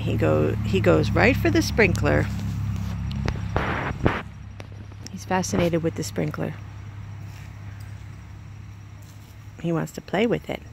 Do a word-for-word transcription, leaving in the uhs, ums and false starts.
He go he goes right for the sprinkler. He's fascinated with the sprinkler. He wants to play with it.